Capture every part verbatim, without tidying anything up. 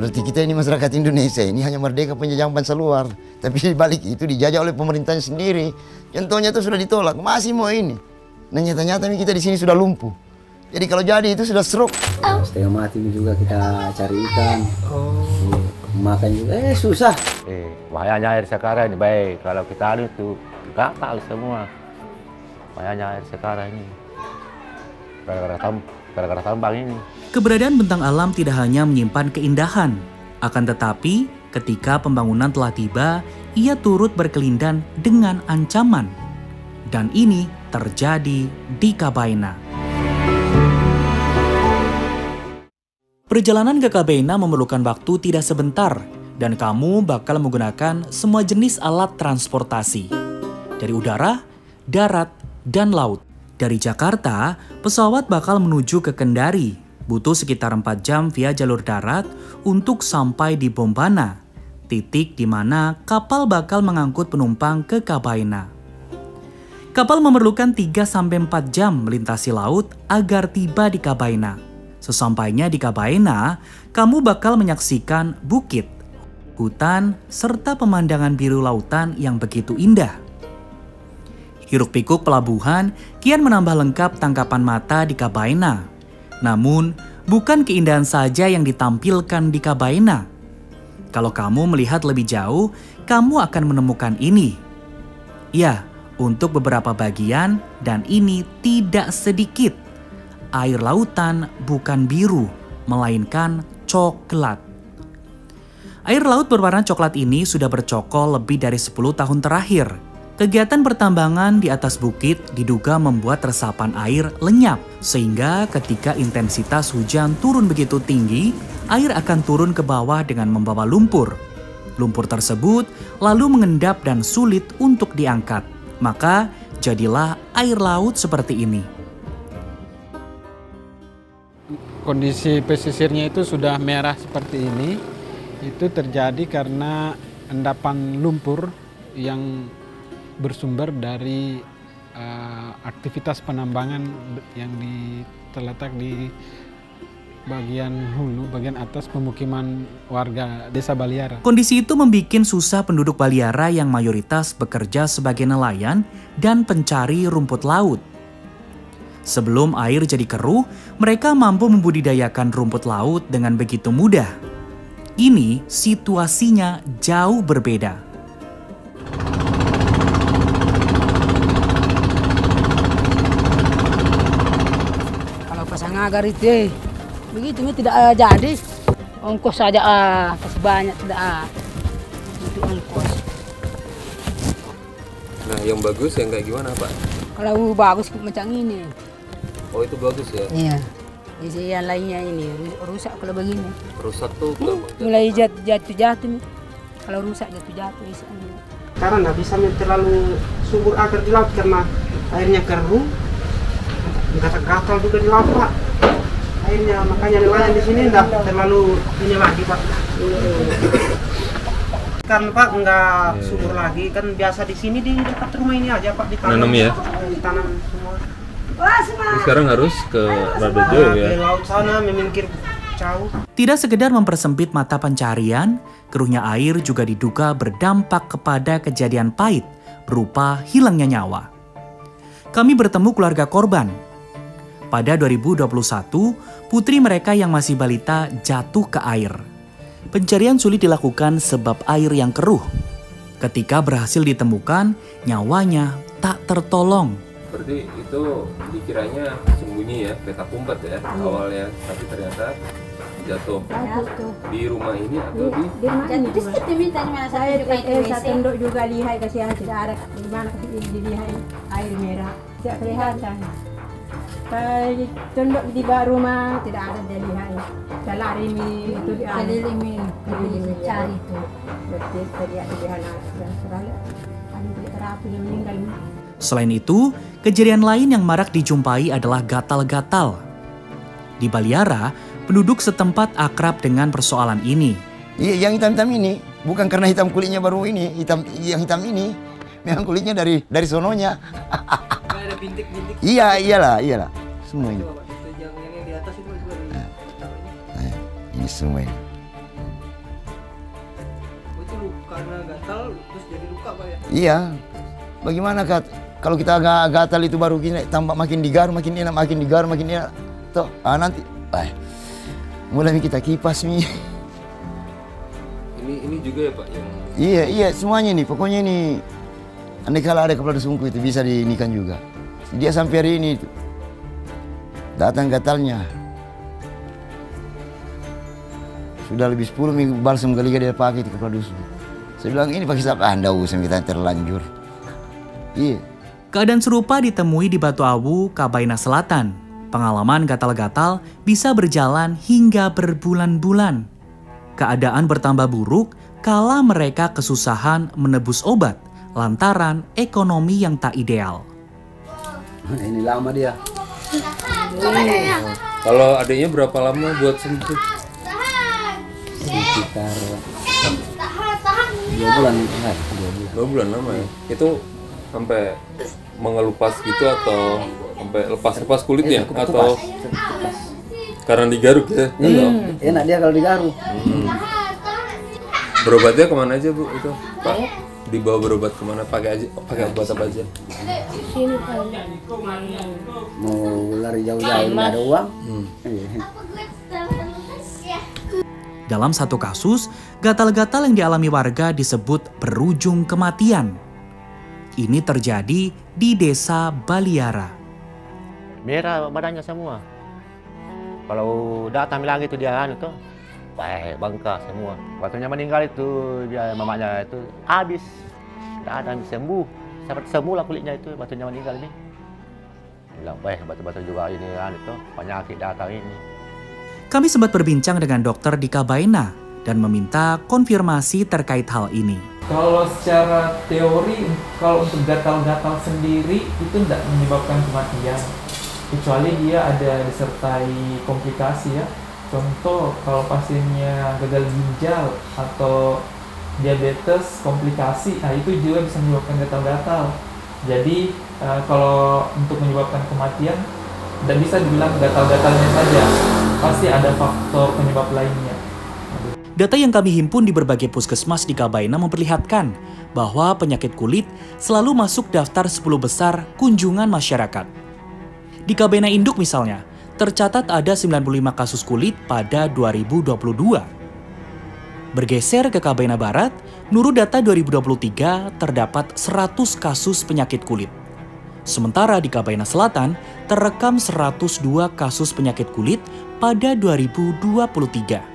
Berarti kita ini masyarakat Indonesia ini hanya merdeka penjajahan bangsa luar. Tapi di balik itu dijajah oleh pemerintahnya sendiri. Contohnya itu sudah ditolak, masih mau ini. Nah nyata-nyata kita di sini sudah lumpuh. Jadi kalau jadi itu sudah stroke. Setengah mati juga kita cari ikan. Oh. Makan juga, eh susah. Eh, bahayanya air sekarang ini baik. Kalau kita anu itu gatal semua. Bahayanya air sekarang ini. Gara-gara tam, gara-gara tambang ini. Keberadaan bentang alam tidak hanya menyimpan keindahan, akan tetapi ketika pembangunan telah tiba, ia turut berkelindan dengan ancaman. Dan ini terjadi di Kabaina. Perjalanan ke Kabaina memerlukan waktu tidak sebentar, dan kamu bakal menggunakan semua jenis alat transportasi. Dari udara, darat, dan laut. Dari Jakarta, pesawat bakal menuju ke Kendari. Butuh sekitar empat jam via jalur darat untuk sampai di Bombana, titik di mana kapal bakal mengangkut penumpang ke Kabaina. Kapal memerlukan tiga sampai empat jam melintasi laut agar tiba di Kabaina. Sesampainya di Kabaina, kamu bakal menyaksikan bukit, hutan, serta pemandangan biru lautan yang begitu indah. Hiruk-pikuk pelabuhan kian menambah lengkap tangkapan mata di Kabaina. Namun, bukan keindahan saja yang ditampilkan di Kabaina. Kalau kamu melihat lebih jauh, kamu akan menemukan ini. Ya, untuk beberapa bagian, dan ini tidak sedikit. Air lautan bukan biru, melainkan coklat. Air laut berwarna coklat ini sudah bercokol lebih dari sepuluh tahun terakhir. Kegiatan pertambangan di atas bukit diduga membuat resapan air lenyap, sehingga ketika intensitas hujan turun begitu tinggi, air akan turun ke bawah dengan membawa lumpur. Lumpur tersebut lalu mengendap dan sulit untuk diangkat. Maka jadilah air laut seperti ini. Kondisi pesisirnya itu sudah merah seperti ini. Itu terjadi karena endapan lumpur yang bersumber dari uh, aktivitas penambangan yang di, terletak di bagian hulu, bagian atas pemukiman warga desa Baliara. Kondisi itu membuat susah penduduk Baliara yang mayoritas bekerja sebagai nelayan dan pencari rumput laut. Sebelum air jadi keruh, mereka mampu membudidayakan rumput laut dengan begitu mudah. Ini situasinya jauh berbeda. Pasang agar itu begitu ini tidak uh, jadi ongkos saja ah uh, sebanyak tidak ah uh, itu ongkos. Nah yang bagus yang kayak gimana Pak? Kalau bagus macam ini. Oh itu bagus ya? Iya. Isi yang lainnya ini rusak kalau begini. Rusak tuh hmm, mulai jatuh jatuh jatuh. Kalau rusak jatuh jatuh isi ini. Karena nggak bisa terlalu subur agar di laut karena airnya keruh. Gatal-gatal juga di laut Pak. Akhirnya makanya nelayan di sini enggak terlalu ini lagi Pak. Kan Pak enggak yeah. subur lagi kan biasa di sini di dekat rumah ini aja Pak ditanam. Nanam ya? Ditanam semua. Sekarang harus ke rada jauh ya. Ke laut sana memikir jauh. Tidak sekedar mempersempit mata pencarian, keruhnya air juga diduga berdampak kepada kejadian pahit berupa hilangnya nyawa. Kami bertemu keluarga korban. Pada dua ribu dua puluh satu, putri mereka yang masih balita jatuh ke air. Pencarian sulit dilakukan sebab air yang keruh. Ketika berhasil ditemukan, nyawanya tak tertolong. Berarti itu dikiranya sembunyi ya, petak umpet ya hmm. awalnya, tapi ternyata jatuh. Jatuh. Di rumah ini atau di? Di rumah ini. Saya saya tunduk juga lihat kasihan tidak ada di mana dilihat air merah tidak kelihatan. Saya tunduk di bawah rumah tidak ada dilihat. Saya lari itu di lari limi cari itu. Berarti terlihat di sana dan sekali ada terapi yang meninggal. Selain itu, kejadian lain yang marak dijumpai adalah gatal-gatal. Di Baliara, penduduk setempat akrab dengan persoalan ini. Iya, yang hitam-hitam ini bukan karena hitam kulitnya baru ini, hitam yang hitam ini memang kulitnya dari dari sononya. Ada bintik-bintik. Iya, iyalah, iyalah. Semua ini. Yang yang di atas itu juga. Nah, nah, ini semua ini. karena gatal terus jadi luka Pak ya? Iya. Bagaimana Kat? Kalau kita agak gatal itu baru gini, tambah makin digar, makin enak, makin digar, makin enak. Tuh, ah nanti, eh, mulai kita kipas nih. Ini ini juga ya Pak yang. Iya iya semuanya nih, pokoknya ini. Andai kala ada kepala sungku itu bisa diinikan juga. Dia sampai hari ini itu datang gatalnya. Sudah lebih sepuluh minggu balsam kali dia pakai itu kepala dusun. Saya bilang ini pakai siapa? Anda usah kita terlanjur. Iya. Keadaan serupa ditemui di Batu Awu, Kabaina Selatan. Pengalaman gatal-gatal bisa berjalan hingga berbulan-bulan. Keadaan bertambah buruk kala mereka kesusahan menebus obat lantaran ekonomi yang tak ideal. Ini lama dia. Kalau adanya berapa lama buat sembuh? Sekitar dua bulan. Eh, dua bulan. Dua bulan lama ya. Itu sampai mengelupas gitu atau sampai lepas-lepas kulitnya Eh, atau kupas. karena digaruk ya? Hmm, enak dia kalau digaruk. Hmm. Berobatnya kemana aja Bu itu Pak? Dibawa berobat kemana? Pakai aja, pakai obat apa aja? Mau lari jauh-jauh nggak ada uang. Hmm. Dalam satu kasus, gatal-gatal yang dialami warga disebut berujung kematian. Ini terjadi di desa Baliara. Merah badannya semua. Kalau datang bilang itu dia anu tuh, baik bangka semua. Waktunya meninggal itu dia mamanya itu habis, tidak ada yang sembuh. Seperti semula kulitnya itu waktunya meninggal ini. Bilang baik batu-batu juga ini anu tuh penyakit datang ini. Kami sempat berbincang dengan dokter di Kabaina dan meminta konfirmasi terkait hal ini. Kalau secara teori, kalau untuk gatal-gatal sendiri itu tidak menyebabkan kematian, kecuali dia ada disertai komplikasi ya. Contoh kalau pasiennya gagal ginjal atau diabetes komplikasi, nah itu juga bisa menyebabkan gatal-gatal. Jadi uh, kalau untuk menyebabkan kematian, tidak bisa dibilang gatal-gatalnya saja, pasti ada faktor penyebab lainnya. Data yang kami himpun di berbagai puskesmas di Kabaina memperlihatkan bahwa penyakit kulit selalu masuk daftar sepuluh besar kunjungan masyarakat. Di Kabaina Induk misalnya, tercatat ada sembilan puluh lima kasus kulit pada dua ribu dua puluh dua. Bergeser ke Kabaina Barat, menurut data dua ribu dua puluh tiga terdapat seratus kasus penyakit kulit. Sementara di Kabaina Selatan terekam seratus dua kasus penyakit kulit pada dua ribu dua puluh tiga.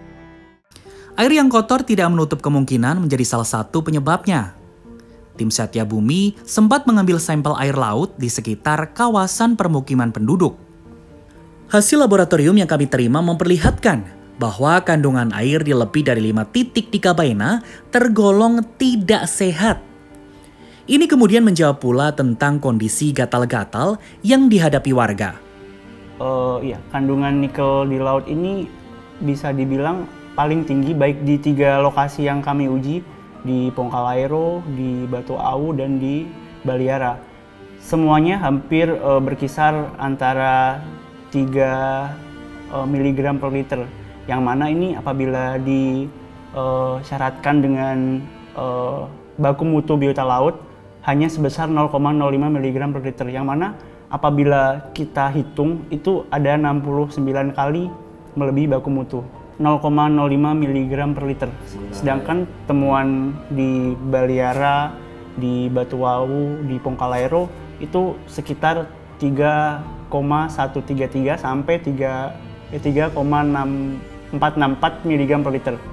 Air yang kotor tidak menutup kemungkinan menjadi salah satu penyebabnya. Tim Satya Bumi sempat mengambil sampel air laut di sekitar kawasan permukiman penduduk. Hasil laboratorium yang kami terima memperlihatkan bahwa kandungan air di lebih dari lima titik di Kabaina tergolong tidak sehat. Ini kemudian menjawab pula tentang kondisi gatal-gatal yang dihadapi warga. Uh, iya, kandungan nikel di laut ini bisa dibilang paling tinggi baik di tiga lokasi yang kami uji, di Pongkalairo, di Batu Awu, dan di Baliara. Semuanya hampir uh, berkisar antara tiga uh, miligram per liter, yang mana ini apabila disyaratkan uh, dengan uh, baku mutu biota laut hanya sebesar nol koma nol lima miligram per liter, yang mana apabila kita hitung itu ada enam puluh sembilan kali melebihi baku mutu. nol koma nol lima miligram per liter. Sedangkan temuan di Baliara, di Batu Awu, di Pongkalairo itu sekitar tiga koma seratus tiga puluh tiga sampai tiga koma empat enam empat miligram per liter.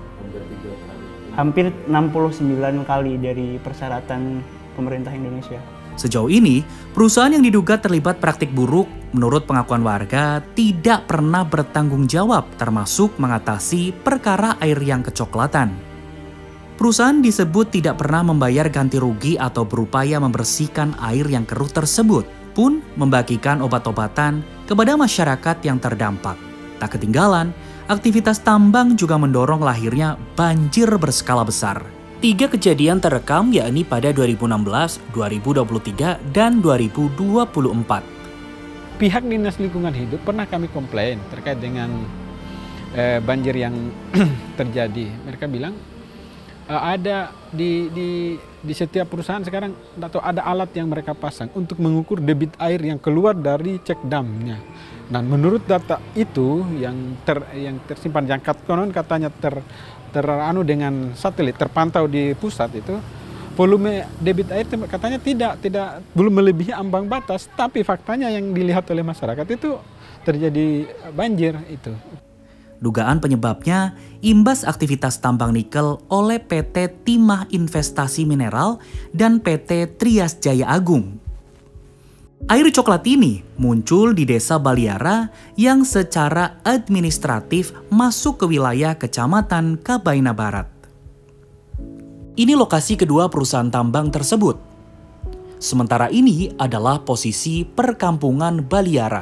Hampir enam puluh sembilan kali dari persyaratan pemerintah Indonesia. Sejauh ini, perusahaan yang diduga terlibat praktik buruk menurut pengakuan warga tidak pernah bertanggung jawab termasuk mengatasi perkara air yang kecoklatan. Perusahaan disebut tidak pernah membayar ganti rugi atau berupaya membersihkan air yang keruh tersebut, pun membagikan obat-obatan kepada masyarakat yang terdampak. Tak ketinggalan, aktivitas tambang juga mendorong lahirnya banjir berskala besar. Tiga kejadian terekam yakni pada dua ribu enam belas, dua ribu dua puluh tiga, dan dua ribu dua puluh empat. Pihak Dinas Lingkungan Hidup pernah kami komplain terkait dengan eh, banjir yang terjadi. Mereka bilang uh, ada di, di, di setiap perusahaan sekarang atau ada alat yang mereka pasang untuk mengukur debit air yang keluar dari cek damnya. Dan menurut data itu yang ter, yang tersimpan, yang konon katanya ter teranu dengan satelit terpantau di pusat itu, volume debit air katanya tidak tidak belum melebihi ambang batas, tapi faktanya yang dilihat oleh masyarakat itu terjadi banjir itu. Dugaan penyebabnya imbas aktivitas tambang nikel oleh P T Timah Investasi Mineral dan P T Trias Jaya Agung. Air coklat ini muncul di Desa Baliara yang secara administratif masuk ke wilayah Kecamatan Kabaina Barat. Ini lokasi kedua perusahaan tambang tersebut. Sementara ini adalah posisi perkampungan Baliara.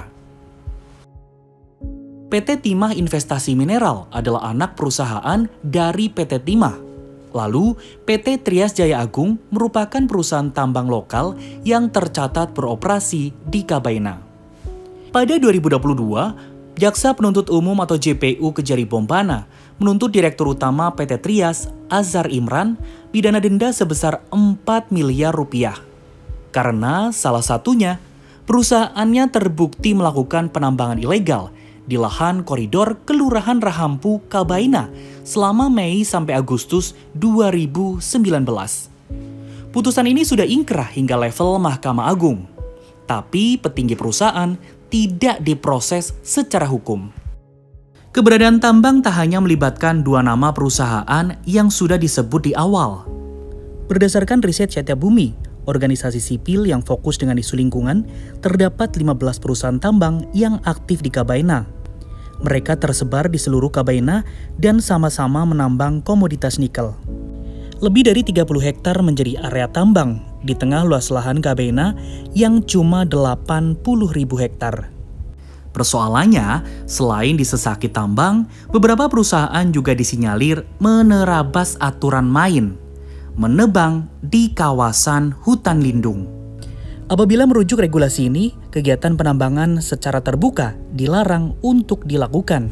P T Timah Investasi Mineral adalah anak perusahaan dari P T Timah. Lalu, P T Trias Jaya Agung merupakan perusahaan tambang lokal yang tercatat beroperasi di Kabaina. Pada dua ribu dua puluh dua, Jaksa Penuntut Umum atau J P U Kejari Bombana menuntut Direktur Utama P T Trias, Azhar Imran, pidana denda sebesar empat miliar rupiah. Karena salah satunya, perusahaannya terbukti melakukan penambangan ilegal di lahan koridor Kelurahan Rahampu, Kabaina selama Mei sampai Agustus dua ribu sembilan belas. Putusan ini sudah ingkrah hingga level Mahkamah Agung, tapi petinggi perusahaan tidak diproses secara hukum. Keberadaan tambang tak hanya melibatkan dua nama perusahaan yang sudah disebut di awal. Berdasarkan riset Setyabumi, organisasi sipil yang fokus dengan isu lingkungan, terdapat lima belas perusahaan tambang yang aktif di Kabaina. Mereka tersebar di seluruh Kabaina dan sama-sama menambang komoditas nikel. Lebih dari tiga puluh hektar menjadi area tambang di tengah luas lahan Kabaina yang cuma delapan puluh ribu hektar. Persoalannya, selain disesaki tambang, beberapa perusahaan juga disinyalir menerabas aturan main, menebang di kawasan hutan lindung. Apabila merujuk regulasi ini, kegiatan penambangan secara terbuka dilarang untuk dilakukan.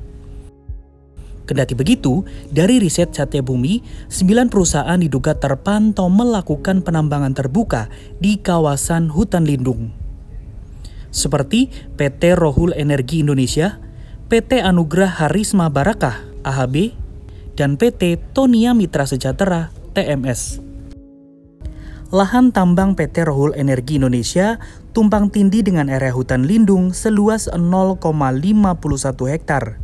Kendati begitu, dari riset Setyabumi, sembilan perusahaan diduga terpantau melakukan penambangan terbuka di kawasan hutan lindung. Seperti P T Rohul Energi Indonesia, P T Anugrah Harisma Barakah A H B, dan P T Tonia Mitra Sejahtera T M S. Lahan tambang P T Rohul Energi Indonesia tumpang tindih dengan area hutan lindung seluas nol koma lima satu hektar.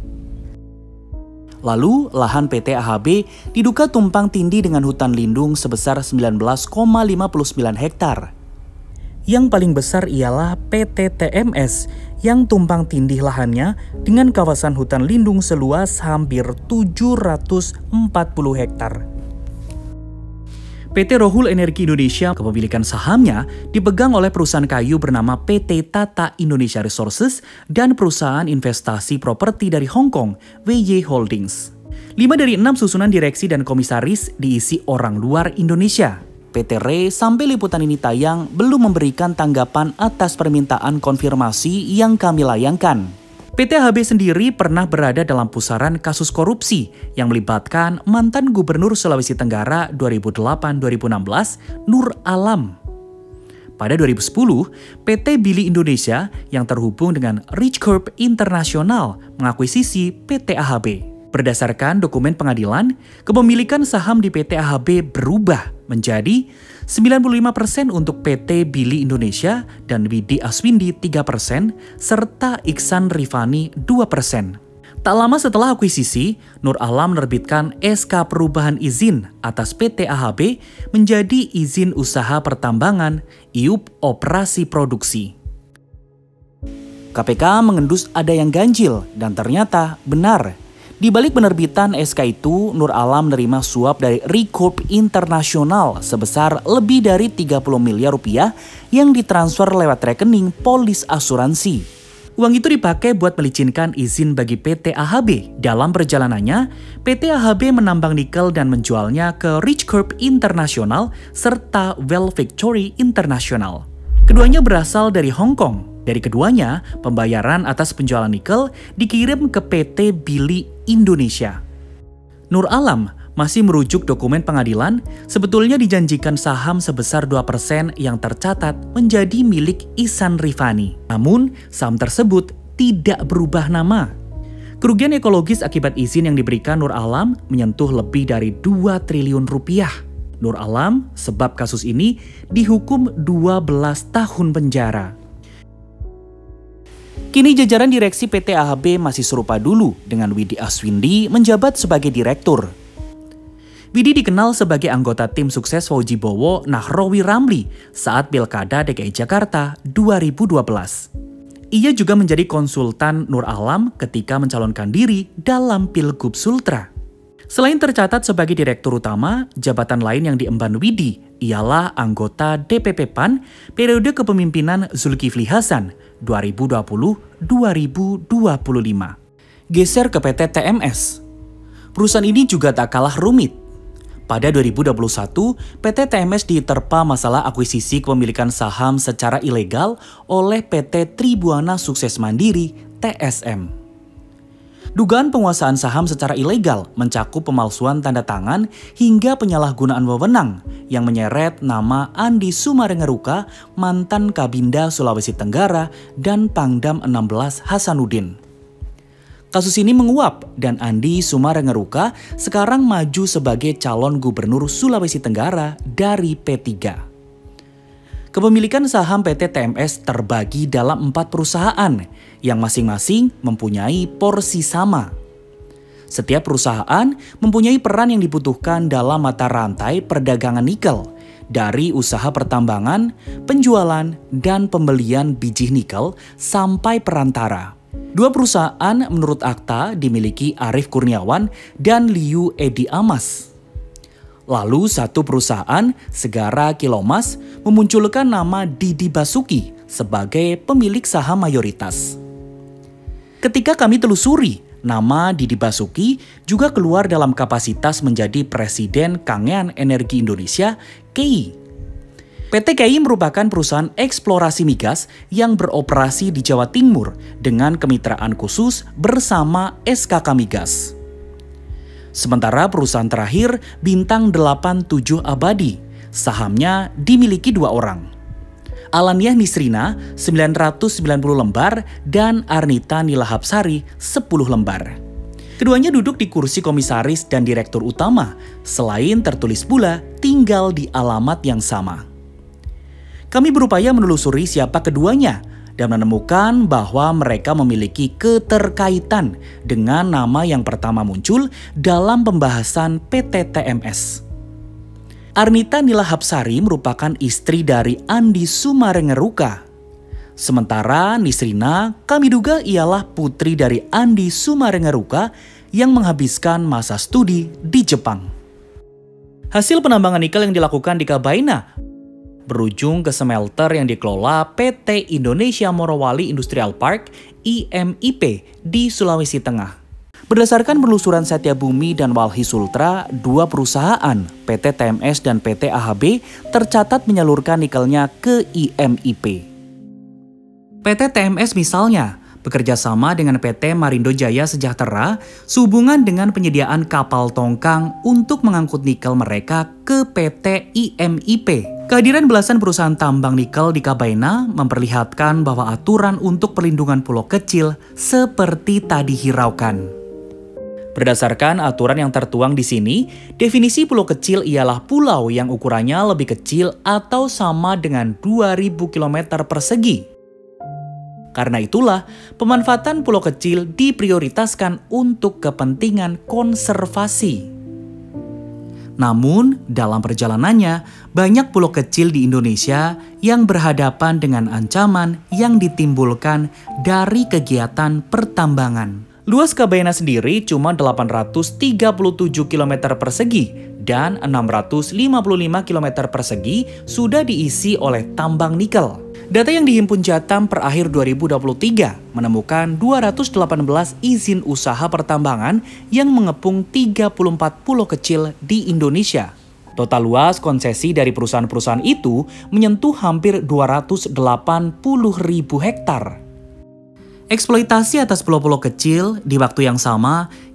Lalu, lahan P T A H B diduga tumpang tindih dengan hutan lindung sebesar sembilan belas koma lima sembilan hektar. Yang paling besar ialah P T T M S yang tumpang tindih lahannya dengan kawasan hutan lindung seluas hampir tujuh ratus empat puluh hektar. P T Rohul Energi Indonesia, kepemilikan sahamnya dipegang oleh perusahaan kayu bernama P T Tata Indonesia Resources dan perusahaan investasi properti dari Hong Kong, W Y Holdings. Lima dari enam susunan direksi dan komisaris diisi orang luar Indonesia. P T R E sampai liputan ini tayang belum memberikan tanggapan atas permintaan konfirmasi yang kami layangkan. P T A H B sendiri pernah berada dalam pusaran kasus korupsi yang melibatkan mantan Gubernur Sulawesi Tenggara dua ribu delapan sampai dua ribu enam belas, Nur Alam. Pada dua ribu sepuluh, P T Billy Indonesia yang terhubung dengan Rich Corp International mengakuisisi P T A H B. Berdasarkan dokumen pengadilan, kepemilikan saham di P T A H B berubah menjadi sembilan puluh lima persen untuk P T Billy Indonesia dan Widi Aswindi tiga persen, serta Iksan Rifani dua persen. Tak lama setelah akuisisi, Nur Alam menerbitkan S K Perubahan Izin atas P T A H B menjadi Izin Usaha Pertambangan I U P Operasi Produksi. K P K mengendus ada yang ganjil dan ternyata benar. Di balik penerbitan S K itu, Nur Alam menerima suap dari Recorp International sebesar lebih dari tiga puluh miliar rupiah yang ditransfer lewat rekening polis asuransi. Uang itu dipakai buat melicinkan izin bagi P T A H B. Dalam perjalanannya, P T A H B menambang nikel dan menjualnya ke Rich Corp International serta Well Victory International. Keduanya berasal dari Hong Kong. Dari keduanya, pembayaran atas penjualan nikel dikirim ke P T Billy Indonesia. Nur Alam Masih merujuk dokumen pengadilan, sebetulnya dijanjikan saham sebesar dua persen yang tercatat menjadi milik Ihsan Rifani. Namun, saham tersebut tidak berubah nama. Kerugian ekologis akibat izin yang diberikan Nur Alam menyentuh lebih dari dua triliun rupiah. Nur Alam, sebab kasus ini, dihukum dua belas tahun penjara. Kini jajaran direksi P T A H B masih serupa dulu dengan Widi Aswindi menjabat sebagai direktur. Widi dikenal sebagai anggota tim sukses Fauji Bowo Nahrawi Ramli saat Pilkada D K I Jakarta dua ribu dua belas. Ia juga menjadi konsultan Nur Alam ketika mencalonkan diri dalam Pilgub Sultra. Selain tercatat sebagai direktur utama, jabatan lain yang diemban Widi ialah anggota D P P P A N periode kepemimpinan Zulkifli Hasan dua ribu dua puluh sampai dua ribu dua puluh lima. Geser ke P T T M S. Perusahaan ini juga tak kalah rumit. Pada dua ribu dua puluh satu, P T T M S diterpa masalah akuisisi kepemilikan saham secara ilegal oleh P T Tribuana Sukses Mandiri T S M. Dugaan penguasaan saham secara ilegal mencakup pemalsuan tanda tangan hingga penyalahgunaan wewenang yang menyeret nama Andi Sumarengeruka, mantan Kabinda Sulawesi Tenggara, dan Pangdam enam belas Hasanuddin. Kasus ini menguap dan Andi Sumarengeruka sekarang maju sebagai calon gubernur Sulawesi Tenggara dari P tiga. Kepemilikan saham P T T M S terbagi dalam empat perusahaan yang masing-masing mempunyai porsi sama. Setiap perusahaan mempunyai peran yang dibutuhkan dalam mata rantai perdagangan nikel, dari usaha pertambangan, penjualan, dan pembelian biji nikel sampai perantara. Dua perusahaan menurut akta dimiliki Arief Kurniawan dan Liu Edi Amas. Lalu satu perusahaan, Segara Kilomas, memunculkan nama Didi Basuki sebagai pemilik saham mayoritas. Ketika kami telusuri, nama Didi Basuki juga keluar dalam kapasitas menjadi Presiden Kangean Energi Indonesia K I. P T K I merupakan perusahaan eksplorasi migas yang beroperasi di Jawa Timur dengan kemitraan khusus bersama S K K Migas. Sementara perusahaan terakhir, Bintang delapan tujuh Abadi, sahamnya dimiliki dua orang. Alaniah Nisrina sembilan ratus sembilan puluh lembar dan Arnita Nilahapsari sepuluh lembar. Keduanya duduk di kursi komisaris dan direktur utama, selain tertulis pula tinggal di alamat yang sama. Kami berupaya menelusuri siapa keduanya dan menemukan bahwa mereka memiliki keterkaitan dengan nama yang pertama muncul dalam pembahasan P T T M S. Arnita Nilahapsari merupakan istri dari Andi Sumarengeruka. Sementara Nisrina kami duga ialah putri dari Andi Sumarengeruka yang menghabiskan masa studi di Jepang. Hasil penambangan nikel yang dilakukan di Kabaina berujung ke smelter yang dikelola P T Indonesia Morowali Industrial Park I M I P di Sulawesi Tengah. Berdasarkan penelusuran Setyabumi dan Walhi Sultra, dua perusahaan P T T M S dan P T A H B tercatat menyalurkan nikelnya ke I M I P. P T T M S misalnya bekerja sama dengan P T Marindo Jaya Sejahtera sehubungan dengan penyediaan kapal tongkang untuk mengangkut nikel mereka ke P T I M I P. Kehadiran belasan perusahaan tambang nikel di Kabaina memperlihatkan bahwa aturan untuk perlindungan pulau kecil seperti tak dihiraukan. Berdasarkan aturan yang tertuang di sini, definisi pulau kecil ialah pulau yang ukurannya lebih kecil atau sama dengan dua ribu kilometer persegi. Karena itulah, pemanfaatan pulau kecil diprioritaskan untuk kepentingan konservasi. Namun, dalam perjalanannya, banyak pulau kecil di Indonesia yang berhadapan dengan ancaman yang ditimbulkan dari kegiatan pertambangan. Luas Kabaina sendiri cuma delapan ratus tiga puluh tujuh kilometer persegi dan enam ratus lima puluh lima kilometer persegi sudah diisi oleh tambang nikel. Data yang dihimpun Jatam per akhir dua ribu dua puluh tiga menemukan dua ratus delapan belas izin usaha pertambangan yang mengepung tiga puluh empat pulau kecil di Indonesia. Total luas konsesi dari perusahaan-perusahaan itu menyentuh hampir dua ratus delapan puluh ribu hektar. Eksploitasi atas pulau-pulau kecil di waktu yang sama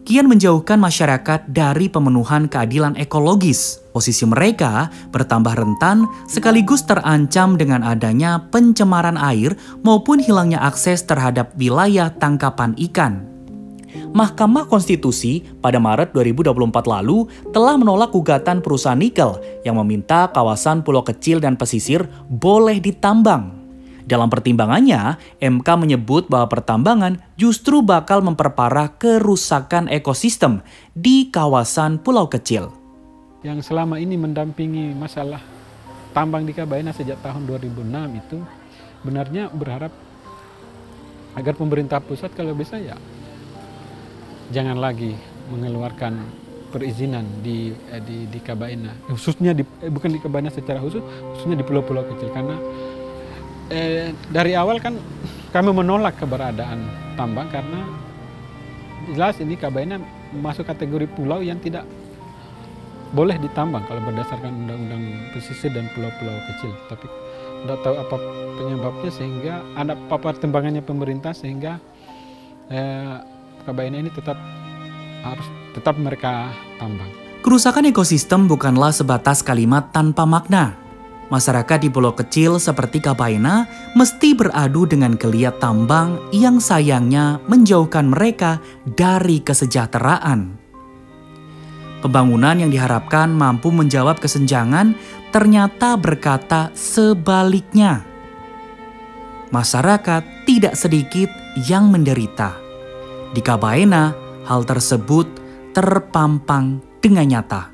kian menjauhkan masyarakat dari pemenuhan keadilan ekologis. Posisi mereka bertambah rentan sekaligus terancam dengan adanya pencemaran air maupun hilangnya akses terhadap wilayah tangkapan ikan. Mahkamah Konstitusi pada Maret dua ribu dua puluh empat lalu telah menolak gugatan perusahaan nikel yang meminta kawasan pulau kecil dan pesisir boleh ditambang. Dalam pertimbangannya, M K menyebut bahwa pertambangan justru bakal memperparah kerusakan ekosistem di kawasan pulau kecil. Yang selama ini mendampingi masalah tambang di Kabaena sejak tahun dua ribu enam itu benarnya berharap agar pemerintah pusat kalau bisa ya jangan lagi mengeluarkan perizinan di eh, di di Kabaena, khususnya di eh, bukan di Kabaena secara khusus, khususnya di pulau-pulau kecil karena Eh, dari awal kan kami menolak keberadaan tambang karena jelas ini Kabaena masuk kategori pulau yang tidak boleh ditambang kalau berdasarkan undang-undang pesisir dan pulau-pulau kecil. Tapi tidak tahu apa penyebabnya sehingga ada apa pertimbangannya pemerintah sehingga eh, Kabaena ini tetap harus tetap mereka tambang. Kerusakan ekosistem bukanlah sebatas kalimat tanpa makna. Masyarakat di pulau kecil seperti Kabaena mesti beradu dengan geliat tambang yang sayangnya menjauhkan mereka dari kesejahteraan. Pembangunan yang diharapkan mampu menjawab kesenjangan ternyata berkata sebaliknya. Masyarakat tidak sedikit yang menderita. Di Kabaena, hal tersebut terpampang dengan nyata.